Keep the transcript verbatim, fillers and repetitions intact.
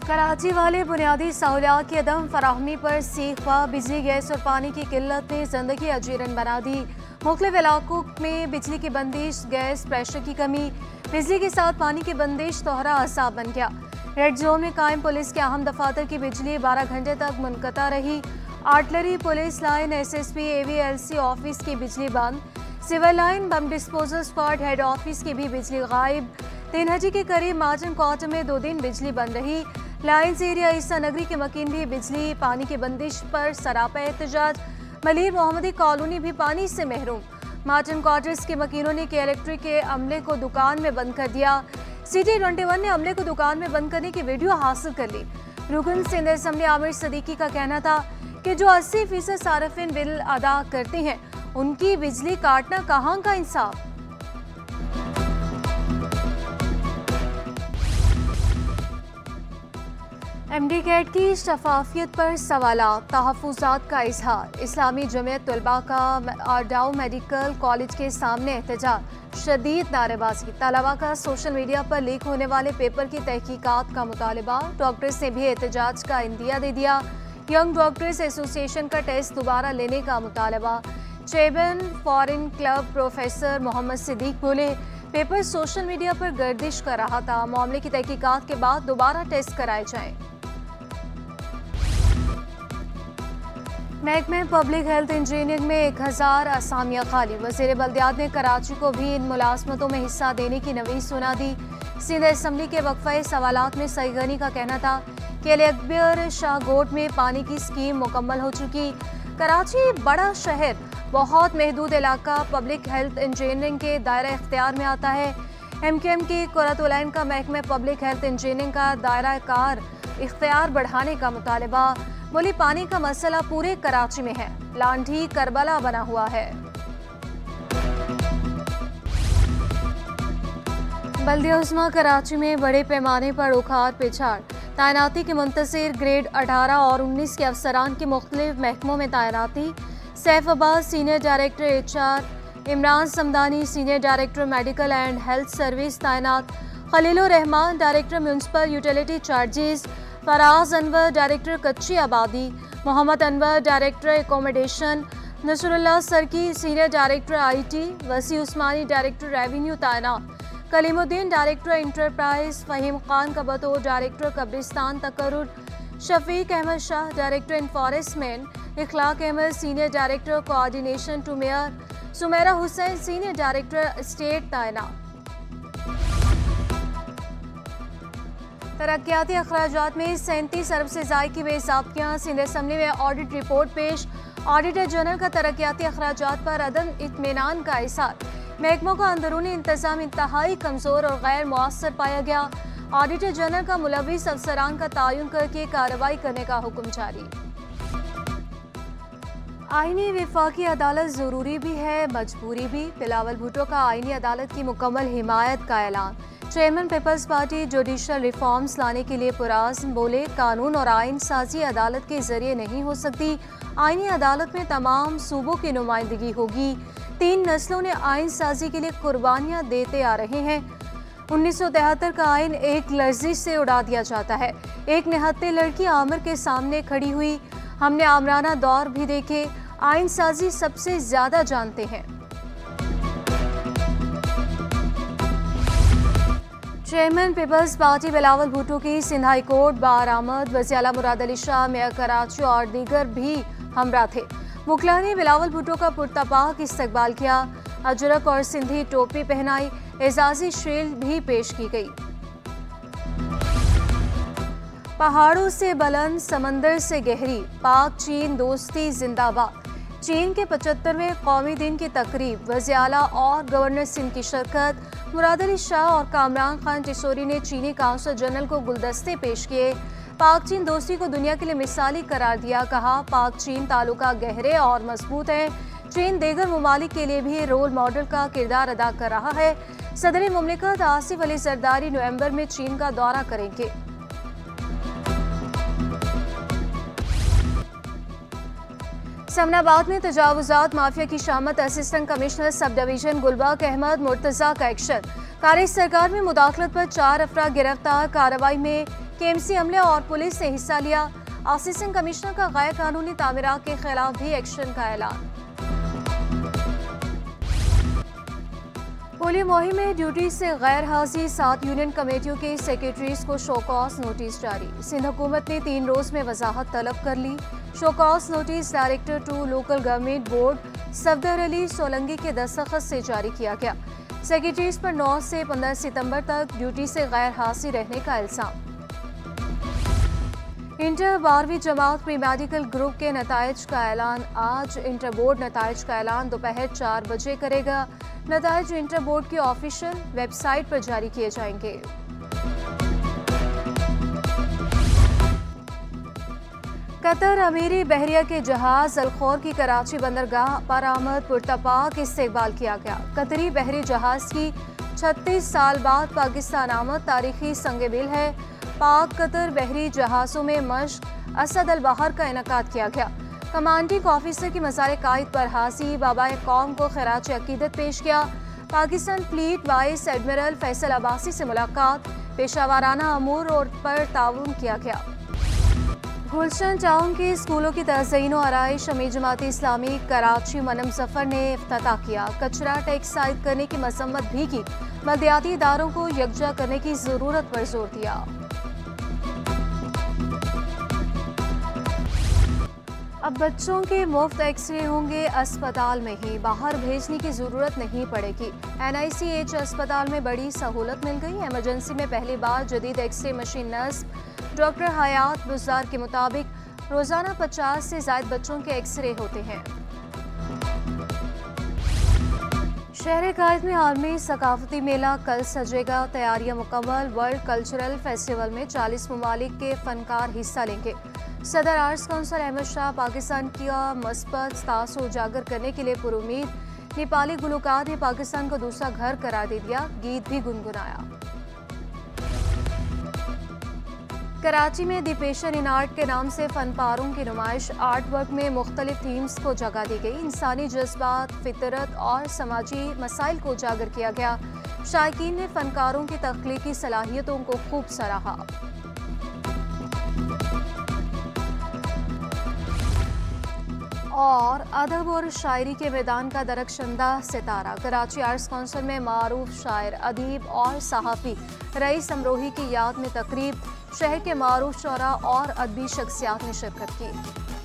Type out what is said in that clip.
कराची वाले बुनियादी सहूलियात की अदम फराहमी पर सीखवा बिजली गैस और पानी की किल्लत ने जिंदगी अजीरन बना दी। मुख्तलिफ इलाकों में बिजली की बंदिश, गैस प्रेशर की कमी, बिजली के साथ पानी की बंदिश दोहरा असाब बन गया। रेड जोन में कायम पुलिस के अहम दफातर की बिजली बारह घंटे तक मुनक़ता रही। Artillery, police line, S S P, A V L C office की बिजली बंद। Civil line, bomb disposal squad, head office की भी बिजली गायब। तीन हजी के करीब मार्जिन क्वार्टर में दो दिन बिजली बंद रही। लाइन्स एरिया ईसा नगरी के मकीन भी बिजली पानी की बंदिश पर सरापा एहतजाज। मलिर मोहम्मदी कॉलोनी भी पानी से महरूम। मार्टिन क्वार्टर्स के मकीनों ने के इलेक्ट्रिक के अमले को दुकान में बंद कर दिया। सिटी ट्वेंटी वन ने अमले को दुकान में बंद करने की वीडियो हासिल कर ली। रुकन सिंध असम्बली आमिर सदीकी का कहना था कि जो अस्सी फीसद सार्फिन बिल अदा करते हैं उनकी बिजली काटना कहाँ का इंसाफ। एम डी कैट की शफाफियत पर सवालात, तहफ़्फ़ुज़ात का इजहार। इस्लामी जमीयत तलबा का डाउ मेडिकल कॉलेज के सामने एहतजाज, शदीद नारेबाजी। तलबा का सोशल मीडिया पर लीक होने वाले पेपर की तहकीकात का मुतालबा। डॉक्टर्स ने भी एहतजाज का इंदिया दे दिया। यंग डॉक्टर्स एसोसिएशन का टेस्ट दोबारा लेने का मुतालबा। चेबन foreign club professor Mohammad Siddique बोले, पेपर सोशल मीडिया पर गर्दिश कर रहा था, मामले की तहकीकात के बाद दोबारा टेस्ट कराए जाएं। महकमे पब्लिक हेल्थ इंजीनियरिंग में एक हज़ार असामियाँ खाली। वज़ीर बल्दियात ने कराची को भी इन मुलाजमतों में हिस्सा देने की नवीस सुना दी। सिंध असम्बली के वक्फे सवालात में सईगनी का कहना था कि अली अकबर शाहकोट में पानी की स्कीम मुकम्मल हो चुकी। कराची बड़ा शहर, बहुत महदूद इलाका पब्लिक हेल्थ इंजीनियरिंग के दायरा इख्तियार में आता है। एम के एम की कुरतुलैन का महकमे पब्लिक हेल्थ इंजीनियरिंग का दायरा कार इख्तियार बढ़ाने का मुतालबा। बोली, पानी का मसला पूरे कराची में है, लांढी करबला बना हुआ है। बल्दिया उस्मा कराची में बड़े पैमाने पर उखाड़ पिछाड़। तैनाती के मुंतज़िर ग्रेड अठारह और उन्नीस के अफसरान की मुख्तलिफ महकमों में तैनाती। Saif Abbas senior director H R, Imran Samdani senior director medical and health service तैनात। Khalilur Rehman director municipal utility charges. Faraz Anwar director कच्ची आबादी। Mohammad Anwar director accommodation. Nasrullah Sarki senior director I T. Wasi Usmani director revenue तैनात। Kalimuddin director enterprise. फ़हीम खान का बतौर डायरेक्टर कब्रिस्तान तकर्रुर। Shafiq Ahmed Shah director enforcement. Ikhlaq Ahmed senior director coordination to mayor. Sumera Hussain senior director state तैनात। तरक्याती अखराजात में सैंतीस अरब से ज़ायद की बेज़ाब्तियाँ। सिंध असम्बली में ऑडिट रिपोर्ट पेश। ऑडिटर जनरल का तरक्याती अखराजात पर अदम इत्मीनान का इज़हार। महकमों का अंदरूनी इंतज़ाम इंतहाई कमज़ोर और गैर मुअस्सर पाया गया। ऑडिटर जनरल का मुलविस अफसरान का तयन करके कार्रवाई करने का हुक्म जारी। आईनी विफाकी अदालत ज़रूरी भी है, मजबूरी भी। बिलावल भुट्टो का आईनी अदालत की मुकम्मल हिमायत का ऐलान। Chairman Peoples Party judicial reforms लाने के लिए पुराज़्म बोले, कानून और आइन साजी अदालत के जरिए नहीं हो सकती। आईनी अदालत में तमाम सूबों की नुमाइंदगी होगी। तीन नस्लों ने आइन साजी के लिए कुर्बानियाँ देते आ रहे हैं। उन्नीस सौ तिहत्तर का आइन एक लर्जिश से उड़ा दिया जाता है। एक निहत्ते लड़की आमिर के सामने खड़ी हुई। हमने आमराना दौर भी देखे। आइन साजी सबसे ज्यादा जानते हैं। Chairman Peoples Party Bilawal Bhutto की सिंध हाई कोर्ट बार आमद। वज़ीर आला मुराद अली शाह, मेयर कराची और दीगर भी हमरा थे। वकला ने बिलावल भुट्टो का पुरतपाक इस्तकबाल किया। अजरक और सिंधी टोपी पहनाई। एजाजी शील्ड भी पेश की गई। पहाड़ों से बुलंद, समंदर से गहरी, पाक चीन दोस्ती जिंदाबाद। चीन के पचहत्तरवें कौमी दिन की तकरीब। वज़ीर आला और गवर्नर सिंध की शिरकत। मुराद अली शाह और कामरान खान टिसोरी ने चीनी काउंसिल जनरल को गुलदस्ते पेश किए। पाक चीन दोस्ती को दुनिया के लिए मिसाली करार दिया। कहा, पाक चीन ताल्लुका गहरे और मजबूत है। चीन दीगर ममालिक के लिए भी रोल मॉडल का किरदार अदा कर रहा है। सदर मुमलिकत आसिफ अली जरदारी नवंबर में चीन का दौरा करेंगे। समनाबाद में तजावुजात माफिया की शामत। Assistant commissioner sub division Gulbagh Ahmed Murtaza का एक्शन। कारी सरकार में मुदाखलत पर चार अफराद गिरफ्तार। कार्रवाई में केएमसी अमले और पुलिस ने हिस्सा लिया। असिस्टेंट कमिश्नर का गैर कानूनी तामीरात के खिलाफ भी एक्शन का ऐलान। पोलियो मुहिम में ड्यूटी से गैर हाजिर सात यूनियन कमेटियों के सेक्रेटरीज को शोकॉज नोटिस जारी। सिंध हुकूमत ने तीन रोज में वजाहत तलब कर ली। Show cause notice director to local government board Safdar Ali Solangi के दस्तखत से जारी किया गया। सेक्रेटरीज पर नौ से पंद्रह सितंबर तक ड्यूटी से गैर हाजिर रहने का इल्जाम। इंटर बारहवीं जमात प्री मेडिकल ग्रुप के नताइज का ऐलान आज। इंटर बोर्ड नताइज का ऐलान दोपहर चार बजे करेगा। नताइज इंटर बोर्ड की ऑफिशियल वेबसाइट पर जारी किए जाएंगे। कतर अमीरी बहरिया के जहाज अलखौर की कराची बंदरगाह पर आमद पुरतपाक इस्तेकबाल किया गया। कतरी बहरी जहाज की छत्तीस साल बाद पाकिस्तान आमद तारीखी संग-ए-दिल है। पाक कतर बहरी जहाज़ों में मश्क असद अल बहर का इनेकाद किया गया। कमांडिंग ऑफिसर की मज़ार कायद पर हासी बाबाए कौम को खराज अकीदत पेश किया। Pakistan fleet vice admiral Faisal Abbasi से मुलाकात, पेशावराना अमूर और पर ताउन किया गया। गुलशन टाउन के स्कूलों की तज़यीन और आराइश अमीर जमात इस्लामी कराची मनम जफर ने इफ्तिताह किया। कचरा टैक्स आयद करने की मजम्मत भी की। मलदियाती इदारों को यकजा करने की ज़रूरत पर जोर दिया। अब बच्चों के मुफ्त एक्सरे होंगे अस्पताल में ही, बाहर भेजने की जरूरत नहीं पड़ेगी। एनआईसीएच अस्पताल में बड़ी सहूलत मिल गई। इमरजेंसी में पहली बार जदीद एक्सरे मशीन नस्ब। डॉक्टर हयात बुज़दार के मुताबिक रोजाना पचास से ज्यादा बच्चों के एक्सरे होते हैं। शहर कायद में आलमी सकाफती मेला कल सजेगा। तैयारियां मुकम्मल। वर्ल्ड कल्चरल फेस्टिवल में चालीस ममालिक के फनकार हिस्सा लेंगे। सदर आर्ट्स काउंसिल अहमद शाह पाकिस्तान का मस्बत तासुर उजागर करने के लिए पुरुमीद। नेपाली गुलकार ने पाकिस्तान को दूसरा घर करार दे दिया। गीत भी गुनगुनाया। कराची में द पैशन इन आर्ट के नाम से फनपारों की नुमाइश। आर्ट वर्क में मुख्तलिफ थीम्स को जगह दी गई। इंसानी जज्बात, फितरत और समाजी मसाइल को उजागर किया गया। शायकीन ने फनकारों की तख्लीकी सलाहियतों को खूब सराहा। और अदब और शायरी के मैदान का दरकशंदा सितारा। कराची आर्ट्स काउंसिल में मारूफ शायर, अदीब और सहाफ़ी रईस अमरोही की याद में तकरीब। शहर के मारूफ शोरा और अदबी शख्सियात ने शिरकत की।